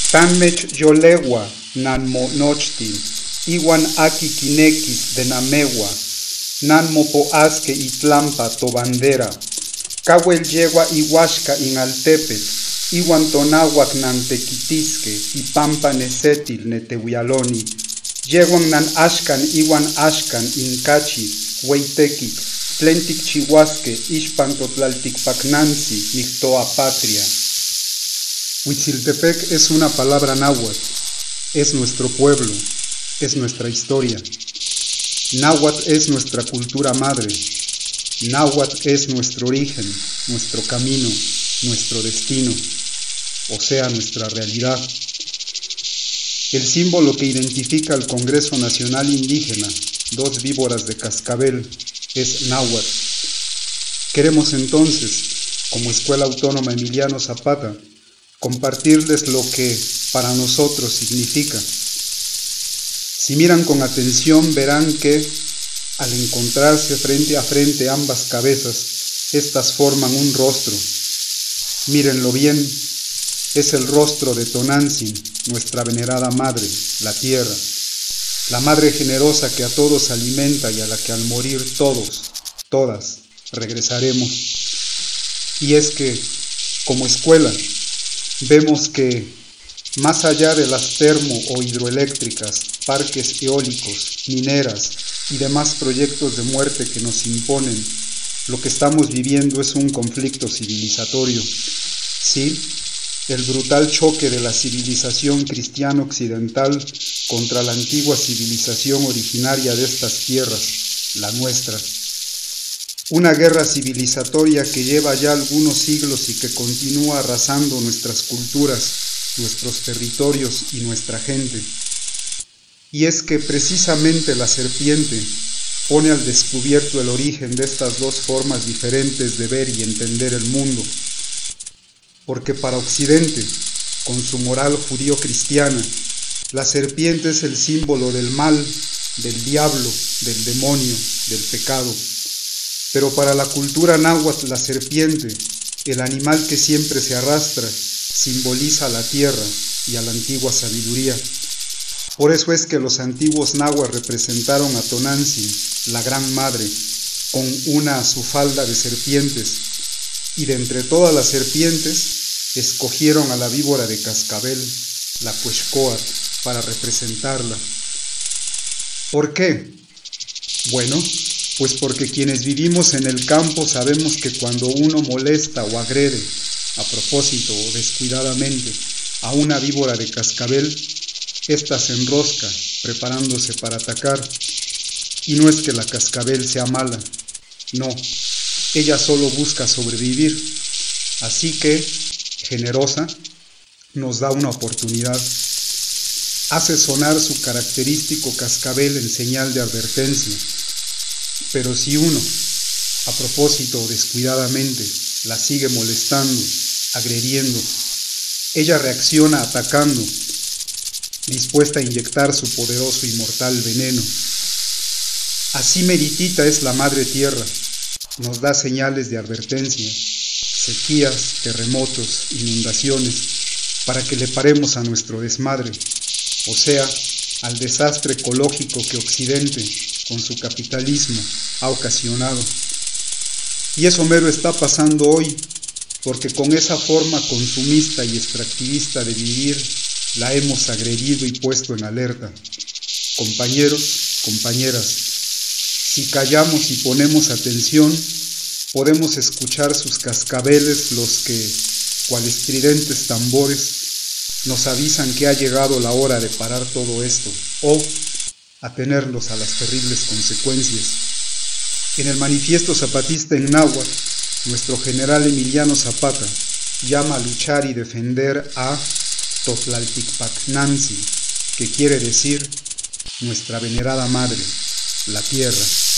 Tanmech yolewa nanmo nochtin, iwan aki kinekis de namewa, nanmo poazke itlampa to bandera, kawel yewa iwashka inaltepet, iwan tonawak nantequitiske, ipampa nesetil netewialoni, yewan nan ashkan iwan ashkan inkachi, weitekik, tlentik chihuasque, Ixpantotlaltikpaknansi, Mixtoa patria. Huitziltepec es una palabra náhuatl, es nuestro pueblo, es nuestra historia. Náhuatl es nuestra cultura madre. Náhuatl es nuestro origen, nuestro camino, nuestro destino, o sea, nuestra realidad. El símbolo que identifica al Congreso Nacional Indígena, dos víboras de cascabel, es náhuatl. Queremos entonces, como Escuela Autónoma Emiliano Zapata, compartirles lo que para nosotros significa. Si miran con atención verán que al encontrarse frente a frente ambas cabezas, estas forman un rostro. Mírenlo bien, es el rostro de Tonantzin, nuestra venerada madre, la tierra, la madre generosa que a todos alimenta y a la que al morir todos, todas, regresaremos. Y es que, como escuela, vemos que más allá de las termo o hidroeléctricas, parques eólicos, mineras y demás proyectos de muerte que nos imponen, lo que estamos viviendo es un conflicto civilizatorio. Sí, el brutal choque de la civilización cristiana occidental contra la antigua civilización originaria de estas tierras, la nuestra. Una guerra civilizatoria que lleva ya algunos siglos y que continúa arrasando nuestras culturas, nuestros territorios y nuestra gente. Y es que precisamente la serpiente pone al descubierto el origen de estas dos formas diferentes de ver y entender el mundo. Porque para Occidente, con su moral judío-cristiana, la serpiente es el símbolo del mal, del diablo, del demonio, del pecado. Pero para la cultura náhuatl, la serpiente, el animal que siempre se arrastra, simboliza a la tierra y a la antigua sabiduría. Por eso es que los antiguos náhuatl representaron a Tonantzin, la gran madre, con una su falda de serpientes, y de entre todas las serpientes, escogieron a la víbora de cascabel, la Cuexcoatl, para representarla. ¿Por qué? Bueno, pues porque quienes vivimos en el campo sabemos que cuando uno molesta o agrede, a propósito o descuidadamente, a una víbora de cascabel, ésta se enrosca, preparándose para atacar. Y no es que la cascabel sea mala, no, ella solo busca sobrevivir. Así que, generosa, nos da una oportunidad. Hace sonar su característico cascabel en señal de advertencia. Pero si uno, a propósito o descuidadamente, la sigue molestando, agrediendo, ella reacciona atacando, dispuesta a inyectar su poderoso y mortal veneno. Así meritita es la Madre Tierra, nos da señales de advertencia, sequías, terremotos, inundaciones, para que le paremos a nuestro desmadre, o sea, al desastre ecológico que Occidente, con su capitalismo, ha ocasionado. Y eso mero está pasando hoy, porque con esa forma consumista y extractivista de vivir, la hemos agredido y puesto en alerta. Compañeros, compañeras, si callamos y ponemos atención, podemos escuchar sus cascabeles, los que, cual estridentes tambores, nos avisan que ha llegado la hora de parar todo esto, o atenernos a las terribles consecuencias. En el Manifiesto Zapatista en náhuatl, nuestro general Emiliano Zapata llama a luchar y defender a Totlaltikpaknansi, que quiere decir nuestra venerada madre, la tierra.